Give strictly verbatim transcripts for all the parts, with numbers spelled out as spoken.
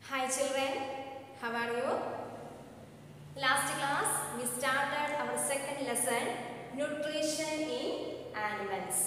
Hi children, how are you? Last class we started our second lesson, nutrition in animals.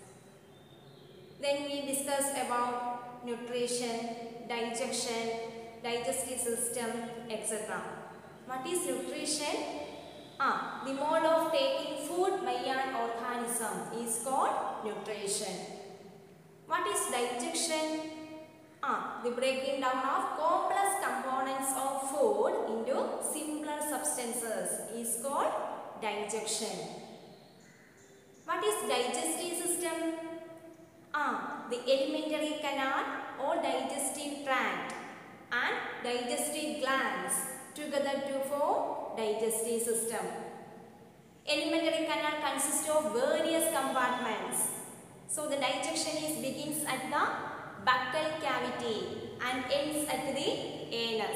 Then we discussed about nutrition, digestion, digestive system, et cetera. What is nutrition? Ah, the mode of taking food by an organism is called nutrition. What is digestion? Ah, the breaking down of complex components of food into simpler substances is called digestion. What is digestive system? Ah, the alimentary canal or digestive tract and digestive glands together to form digestive system. Alimentary canal consists of various compartments. So the digestion is begins at the buccal cavity and ends at the anus.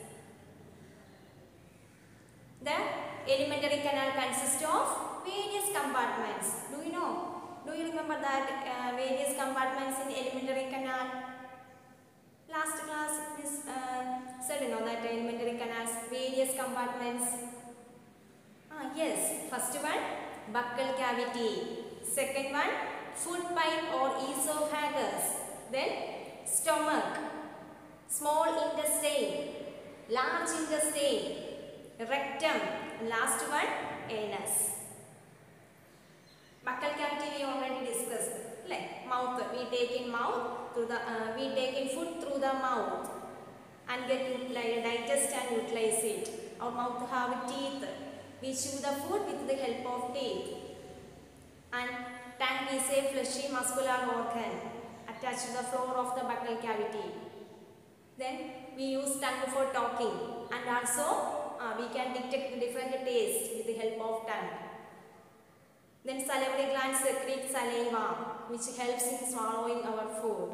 The alimentary canal consists of various compartments. Do you know? Do you remember that uh, various compartments in alimentary canal? Last class Miss uh, said you know that alimentary canals various compartments. Ah yes, first one buccal cavity. Second one food pipe or esophagus. Then stomach, small intestine, large intestine, rectum, last one anus. Buccal cavity we already discussed. Like mouth, we take in mouth through the uh, we take in food through the mouth and get like digest and utilize it. Our mouth have teeth. We chew the food with the help of teeth. And tongue is a fleshy muscular organ attached to the floor of the buccal cavity. Then we use tongue for talking and also uh, we can detect different tastes with the help of tongue. Then salivary glands secrete saliva which helps in swallowing our food.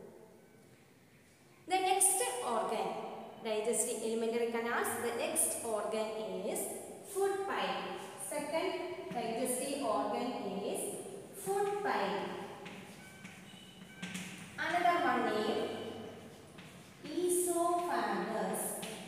The next organ, digestive alimentary canals, the next organ is food pipe. Second digestive organ is food pipe. Another one name, esophagus.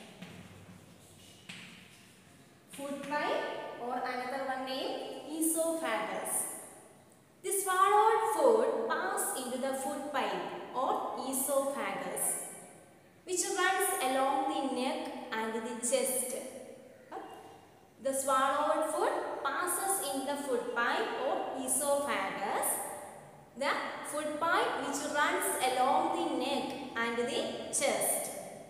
Food pipe or another one name, esophagus. The swallowed food passes into the food pipe or esophagus, which runs along the neck and the chest. The swallowed food passes in the food pipe or esophagus. The food pipe which runs along the neck and the chest.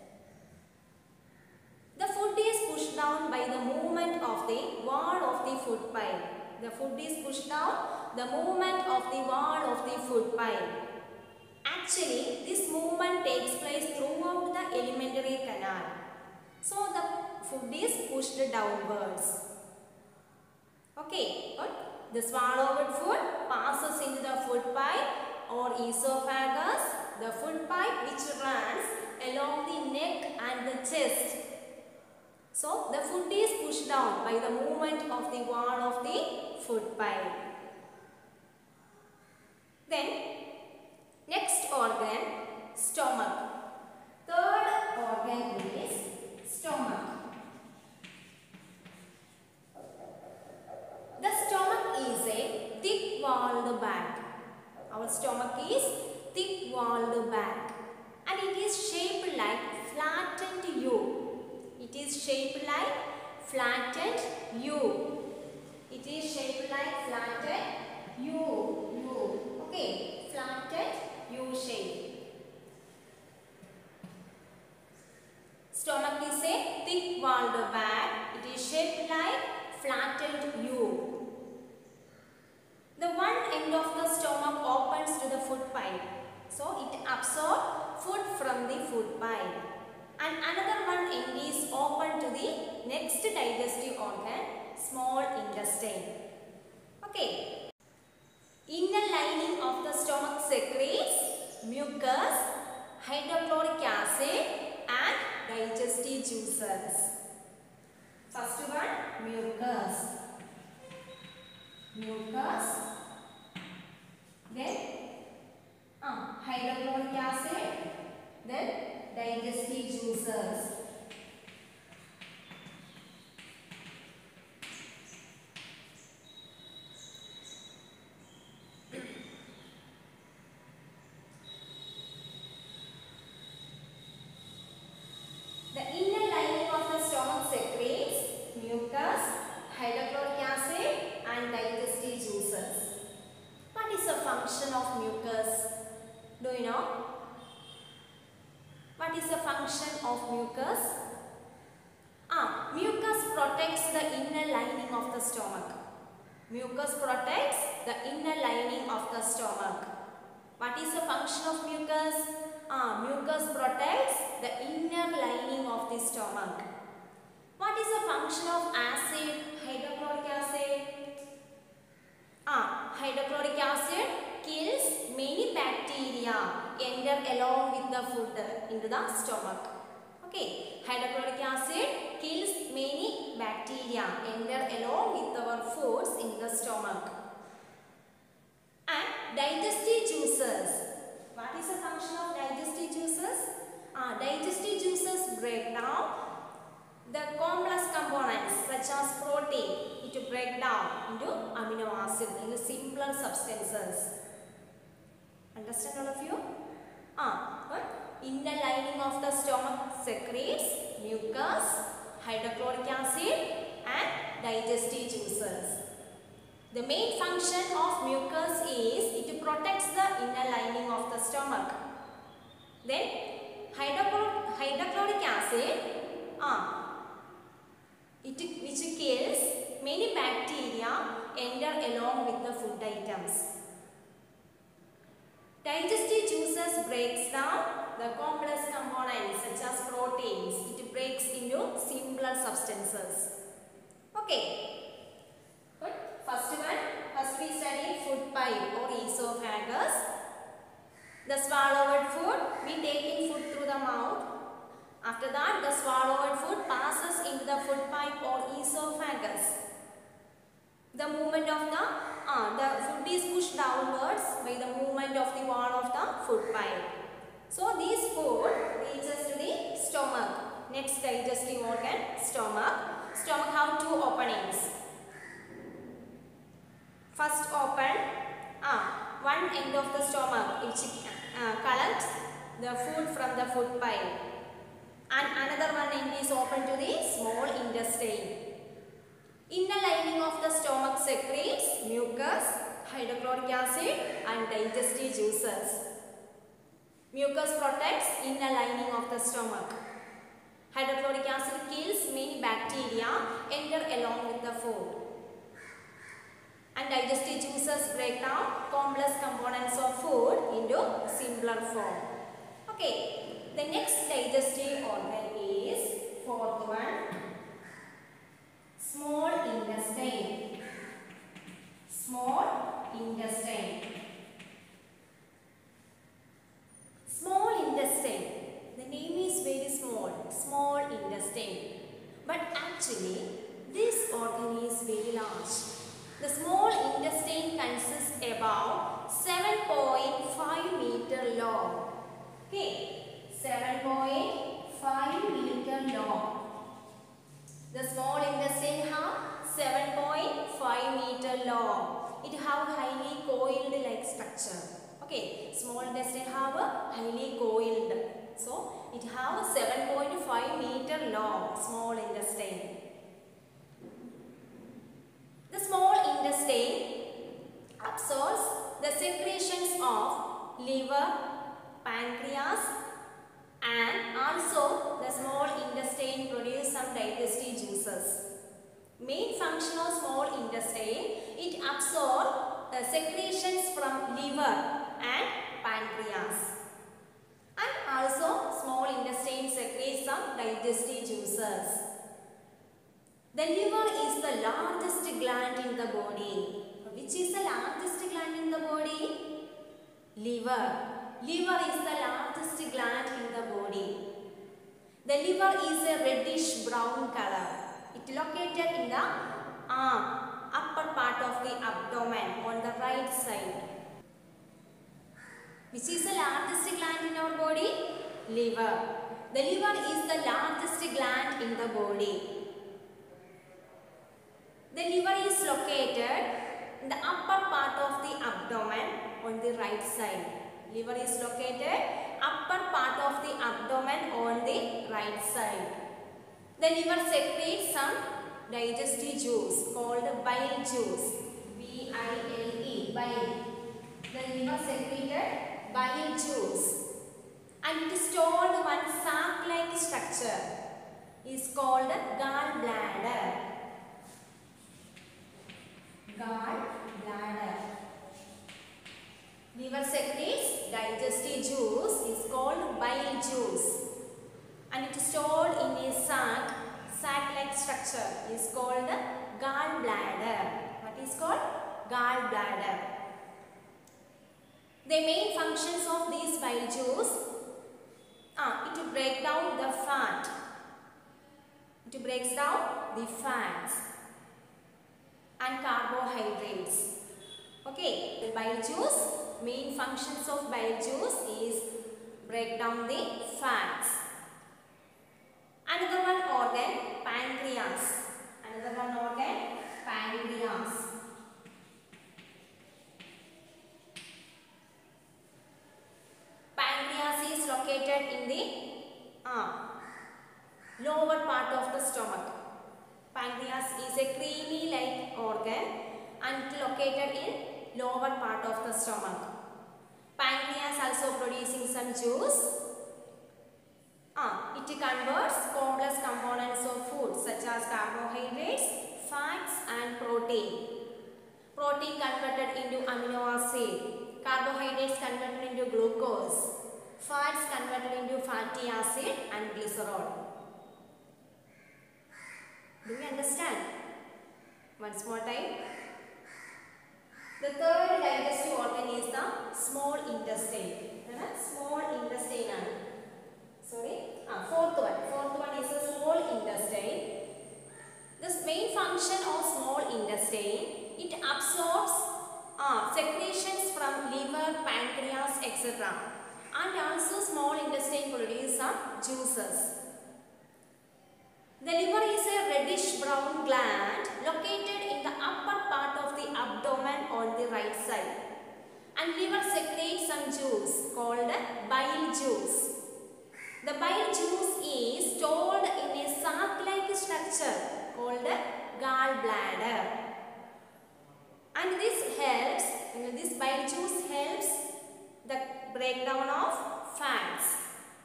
The food is pushed down by the movement of the wall of the food pipe. The food is pushed down the movement of the wall of the food pipe. Actually, this movement takes place throughout the alimentary canal. So, the food is pushed downwards. Okay, good. The swallowed food passes into the food pipe or esophagus, the food pipe which runs along the neck and the chest. So, the food is pushed down by the movement of the wall of the food pipe. Then, next organ, stomach. Third organ is stomach. The stomach is a thick-walled bag. Our stomach is thick-walled bag and it is shaped like flattened U. It is shaped like flattened U. It is shaped like flattened U. U. Okay, flattened U shape. Stomach is a thick-walled bag. It is shaped like flattened U. The one end of the stomach opens to the food pipe. So, it absorbs food from the food pipe. And another one end is open to the next digestive organ, small intestine. Okay. Inner lining of the stomach secretes mucus, hydrochloric acid and digestive juices. First one, mucus. Mucus. Then uh, hydrochloric acid. Then digestive juices. juices. The inner lining of the stomach secretes mucus, hydrochloric acid and digestive juices. What is the function of mucus? Do you know? What is the function of mucus? Ah, mucus protects the inner lining of the stomach. Mucus protects the inner lining of the stomach. What is the function of mucus? Ah, mucus protects the inner lining of the stomach. What is the function of acid, hydrochloric acid? Ah, hydrochloric acid kills many bacteria enter along with the food into the stomach. Okay, hydrochloric acid kills many bacteria enter along with our foods in the stomach. And digestive juices. What is the function of digestive juices? Ah, digestive juices break down the complex components such as protein. It break down into amino acid, into simpler substances. Understand all of you? Ah, what? Inner lining of the stomach secretes mucus, hydrochloric acid and digestive juices. The main function of mucus is it protects the inner lining of the stomach. Then hydrochloric, hydrochloric acid, ah, it which kills many bacteria enter along with the food items. Digestive juices breaks down the complex components such as proteins. It breaks into simpler substances. Okay. Good. First one. First we study food pipe or esophagus. The swallowed food, we take in food through the mouth. After that, the swallowed food passes into the food pipe or esophagus. The movement of the uh, the food is pushed downwards by the movement of the wall of the food pipe. So this food reaches to the stomach. Next digestive organ, stomach. Stomach have two openings. First open, uh, one end of the stomach which uh, collects the food from the food pipe, and another one end is open to the small intestine. Inner lining of the stomach secretes mucus, hydrochloric acid and digestive juices. Mucus protects inner lining of the stomach. Hydrochloric acid kills many bacteria enter along with the food. And digestive juices break down complex components of food into simpler form. Okay, the next digestive organ is fourth one. Small intestine. Small intestine. Small intestine. The name is very small. Small intestine. But actually, this organ is very large. The small intestine consists about seven point five meter long. Okay, seven point five meter long. The small intestine have seven point five meter long. It have highly coiled like structure. Okay, small intestine have a highly coiled. So it have seven point five meter long small intestine. The small intestine absorbs the secretions of liver, pancreas, and also the small intestine produce some digestive juices. Main function of small intestine, it absorbs the secretions from liver and pancreas. And also small intestine secretes some digestive juices. The liver is the largest gland in the body. Which is the largest gland in the body? Liver. Liver is the largest gland in the body. The liver is a reddish brown color. It located in the arm, upper part of the abdomen on the right side. Which is the largest gland in our body? Liver. The liver is the largest gland in the body. The liver is located in the upper part of the abdomen on the right side. Liver is located upper part of the abdomen on the right side. The liver secretes some digestive juice called bile juice. B I L E, bile. The liver secreted bile juice. And it is stored one sac-like structure is called gallbladder. Gallbladder. Liver secretes digestive juice is called bile juice. And it is stored in a sac, sac-like structure is called gallbladder. What is called? Gallbladder. The main functions of these bile juice are it break down the fat. It breaks down the fats and carbohydrates. Okay, the bile juice, main functions of bile juice is break down the fats. Another one organ, pancreas. Another one organ, pancreas. Pancreas is located in the uh, lower part of the stomach. Pancreas is a creamy-like organ and located in lower part of the stomach. Pancreas also producing some juice. Uh, it converts complex components of food such as carbohydrates, fats and protein. Protein converted into amino acid, carbohydrates converted into glucose, fats converted into fatty acid and glycerol. Do you understand? Once more time. The third digestive organ is the small intestine. Small intestine. Sorry. Ah, fourth one. Fourth one is the small intestine. The main function of small intestine, it absorbs ah, secretions from liver, pancreas, et cetera. And also small intestine produces some juices. The liver is a reddish brown gland located in the upper part of the abdomen on the right side. And liver secretes some juice called bile juice. The bile juice is stored in a sac-like structure called gallbladder. And this helps, you know, this bile juice helps the breakdown of fats.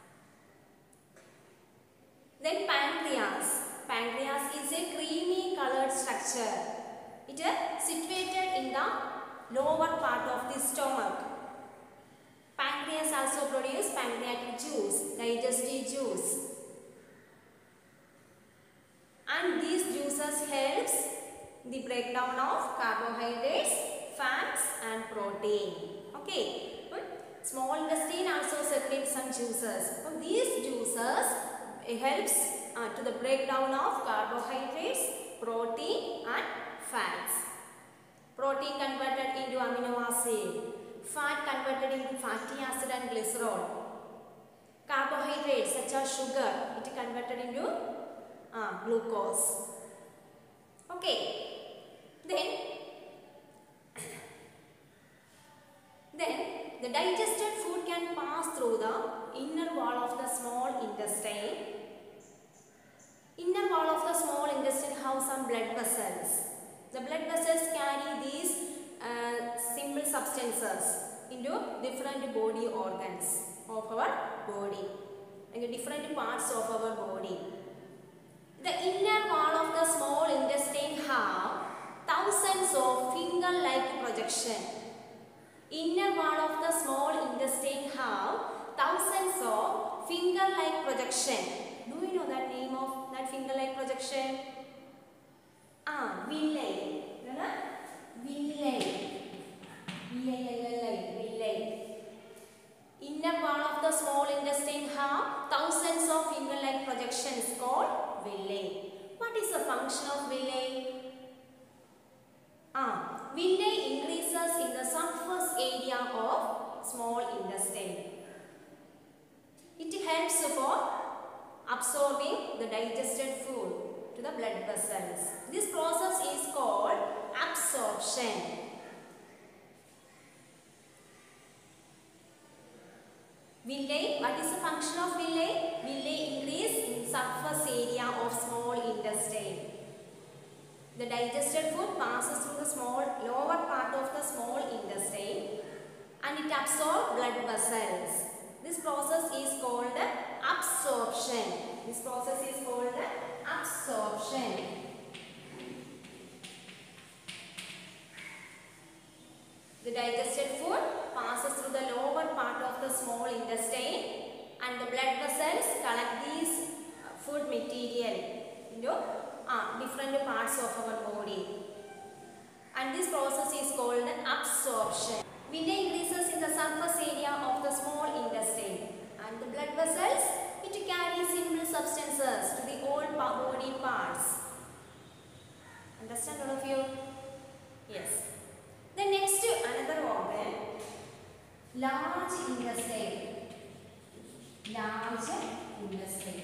Then pancreas. Pancreas is a creamy colored structure. It is situated in the lower part of the stomach. Pancreas also produces pancreatic juice, digestive juice. And these juices helps the breakdown of carbohydrates, fats and protein. Okay. Small intestine also secretes some juices. So these juices it helps uh, to the breakdown of carbohydrates, protein and fats. Protein converted into amino acid, fat converted into fatty acid and glycerol. Carbohydrates such as sugar, it converted into uh, glucose. Okay. Then, then the digested food can pass through the inner wall of the small intestine. Inner wall of the small intestine have some blood vessels. The blood vessels carry these uh, simple substances into different body organs of our body, and different parts of our body. The inner wall of the small intestine have thousands of finger-like projection. Inner wall of the small intestine have thousands of finger-like projection. Do you know that name of that finger-like projection? Ah, villi. Villi. Villi. Inner wall of the small intestine have thousands of finger-like projections called villi. What is the function of villi? Ah, villi increases in the surface area of small intestine. It helps for absorbing the digested food to the blood vessels. This process is called absorption. Villi, what is the function of villi? Villi increase in surface area of small intestine. The digested food passes through the small lower part of the small intestine and it absorbs blood vessels. This process is called absorption. This process is called absorption. The digested food passes through the lower part of the small intestine and the blood vessels collect these food material into uh, different parts of our body. And this process is called absorption. Villi increases in the surface area of the small intestine and the blood vessels, it carries simple substances to the all body parts. Understand all of you? Yes. The next another organ, large intestine. Large intestine.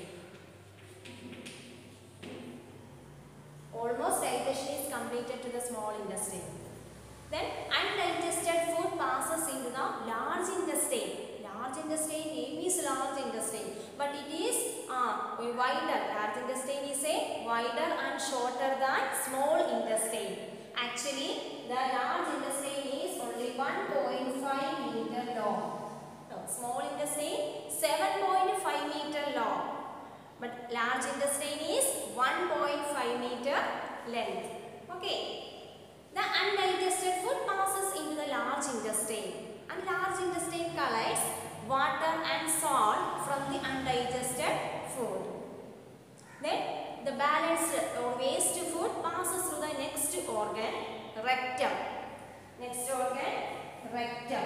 Almost digestion is completed to the small intestine. Then undigested food passes into the large intestine. Large intestine, name is large intestine, but it is uh, wider. Large intestine is a wider and shorter than small intestine. Actually, the large intestine is only one point five meter long. No, small intestine seven point five meter long, but large intestine is one point five meter length. Okay. The undigested food passes into the large intestine and large intestine collects water and salt from the undigested food. Then the balanced or waste food passes through the next organ, rectum. Next organ, rectum.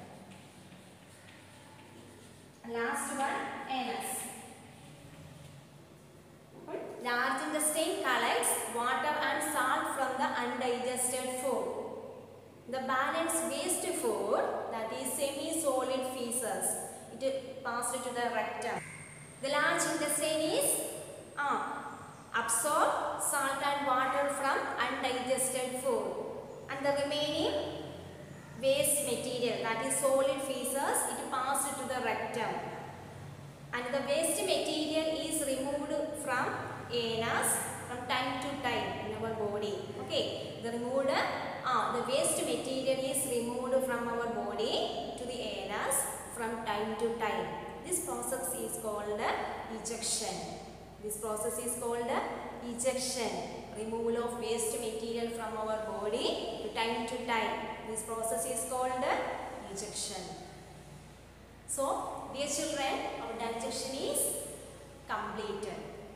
Last one, anus. Large intestine collects water and salt from the undigested food. The balanced waste food, that is semi-solid feces, it passed to the rectum. The large intestine is uh, absorb salt and water from undigested food, and the remaining waste material, that is solid feces, it passed to the rectum. And the waste material is removed from anus from time to time in our body. Okay, the removed, uh, the waste material is removed from our body to the anus from time to time. This process is called ejection. This process is called ejection. Removal of waste material from our body to time to time. This process is called ejection. So, dear children, our digestion is completed.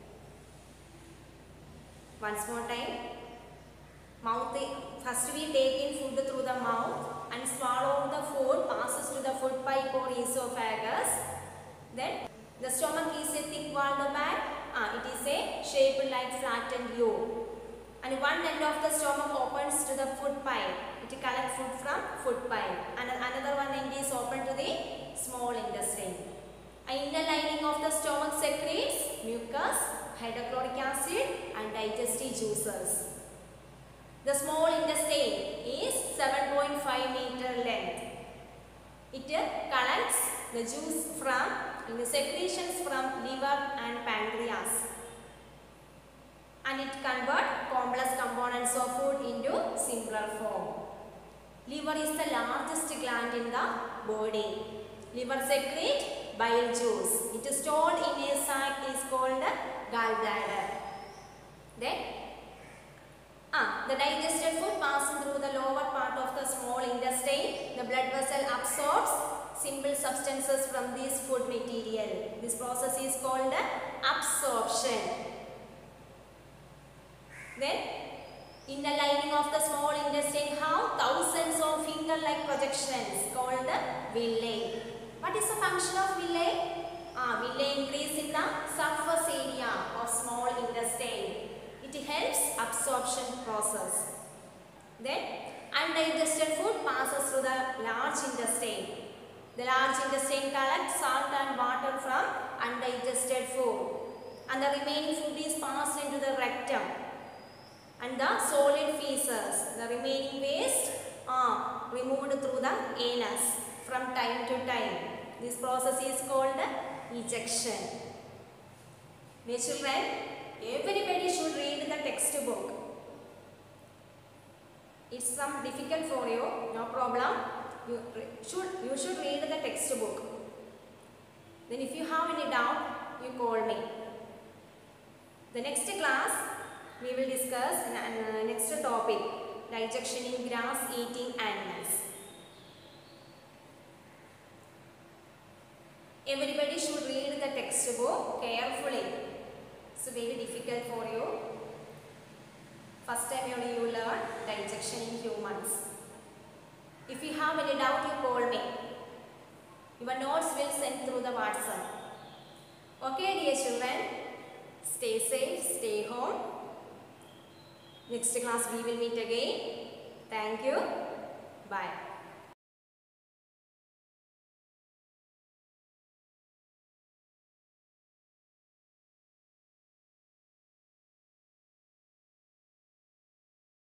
Once more time, mouth, first we take in food through the mouth and swallow the food, passes to the food pipe or esophagus. Then the stomach is a thick walled bag, ah, it is a shaped like flattened U. And one end of the stomach opens to the food pipe, it collects food from food pipe. And another one end is open to the small intestine. An inner lining of the stomach secretes mucus, hydrochloric acid and digestive juices. The small intestine is seven point five meter length. It collects the juice from the secretions from liver and pancreas, and it converts complex components of food into simpler form. Liver is the largest gland in the body. Liver secretes bile juice. It is stored in a sac is called gallbladder. Then, ah, the digested food passing through the lower part of the small intestine, the blood vessel absorbs simple substances from this food material. This process is called absorption. Then, in the lining of the small intestine have thousands of finger-like projections called villi. What is the function of villi? Ah, villi increase in the surface area of small intestine. It helps absorption process. Then, undigested food passes through the large intestine. The large intestine collects salt and water from undigested food. and the remaining food is passed into the rectum and the solid feces, the remaining waste are removed through the anus from time to time. This process is called ejection. Dear children, everybody should read the textbook. It's some difficult for you, no problem. You should, you should read the textbook. Then if you have any doubt, you call me. The next class, we will discuss uh, next topic, digestion in grass eating animals. Everybody should read the textbook carefully. It's very difficult for you. First time you will learn digestion in humans. If you have any doubt, you call me. Your notes will send through the WhatsApp. Okay, dear children, stay safe, stay home. Next class we will meet again. Thank you. Bye.